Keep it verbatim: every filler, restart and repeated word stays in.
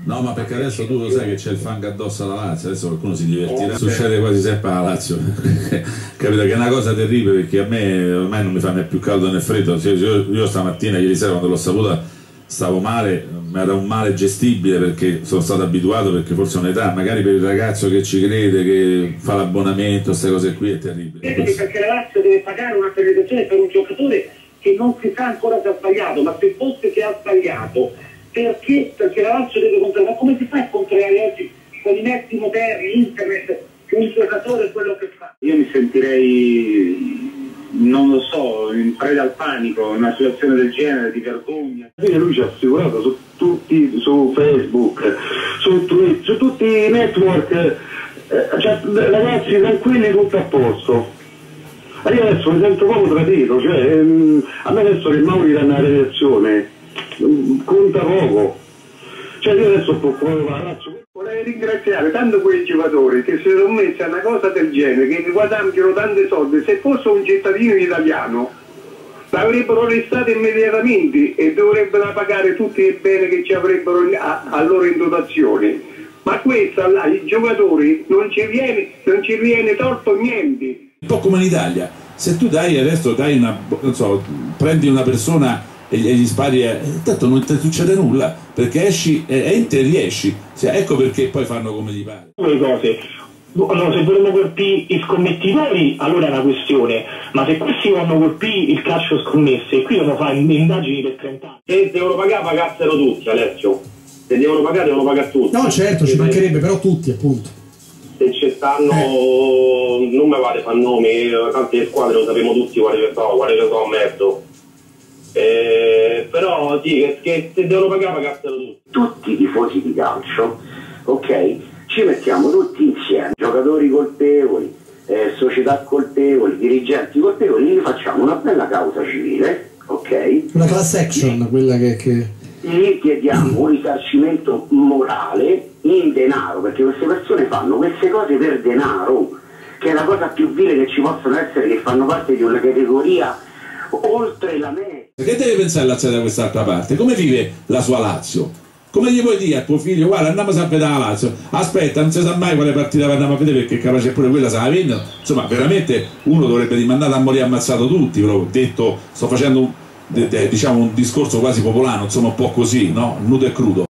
No, ma perché adesso tu lo sai che c'è il fango addosso alla Lazio, adesso qualcuno si divertirà. Succede quasi sempre alla Lazio. Capito? Che è una cosa terribile, perché a me ormai non mi fa né più caldo né freddo. Io, io stamattina, ieri sera, quando l'ho saputa, stavo male, ma era un male gestibile perché sono stato abituato, perché forse è un'età, magari per il ragazzo che ci crede, che fa l'abbonamento, queste cose qui, è terribile. Perché la Lazio deve pagare una penalizzazione per un giocatore che non si sa ancora se ha sbagliato, ma se fosse che ha sbagliato, perché? Perché la Lazio deve controllare. Ma come si fa a controllare oggi con i mezzi moderni, internet, che un giocatore è quello che fa? Io mi sentirei, non lo so, in preda al panico, in una situazione del genere, di vergogna. Lui ci ha assicurato su tutti, su Facebook, su Twitter, su tutti i network, eh, cioè, ragazzi tranquilli, tutto a posto. Ma io adesso mi sento proprio tradito, cioè, ehm, a me adesso che Mauri dà una reazione conta poco, cioè io adesso provo la Lazio. Vorrei ringraziare tanto quei giocatori che si sono messi a una cosa del genere, che guadagnano tanti soldi. Se fosse un cittadino italiano l'avrebbero arrestato immediatamente e dovrebbero pagare tutti i beni che ci avrebbero a, a loro in dotazione, ma questa ai giocatori non ci viene, non ci viene torto niente. Un po' come in Italia, se tu dai adesso dai una, non so, prendi una persona e gli spari, eh, tanto non ti succede nulla, perché esci, eh, entri e riesci, cioè, ecco perché poi fanno come gli pare. Due cose, allora, se vorremmo colpire i scommettitori allora è una questione, ma se questi vanno colpire il calcio scommesse, qui devono fare indagini per trenta anni. Se devono pagare, pagassero tutti, Alessio. Se devono pagare, devono pagare tutti. No, certo, ci mancherebbe, però tutti, appunto. Se ci stanno, eh. non mi vale fare nomi, tante squadre lo sappiamo tutti quali che sono, quali che sono a mezzo. Eh, però sì, che, che se devono pagare, pagassero tutti. Tutti i tifosi di calcio, ok, ci mettiamo tutti insieme, giocatori colpevoli, eh, società colpevoli, dirigenti colpevoli, gli facciamo una bella causa civile, ok? Una class action, quella che... che... Gli chiediamo un risarcimento morale in denaro, perché queste persone fanno queste cose per denaro, che è la cosa più vile che ci possono essere, che fanno parte di una categoria oltre la media. Che deve pensare la Lazio da quest'altra parte? Come vive la sua Lazio? Come gli puoi dire a tuo figlio, guarda, andiamo a vedere la Lazio, aspetta, non si sa mai quale partita andiamo a vedere, perché capace pure quella se la vendono. Insomma, veramente uno dovrebbe dimandare a morire ammazzato tutti, proprio detto, sto facendo un, diciamo un discorso quasi popolano, insomma un po' così, no? Nudo e crudo.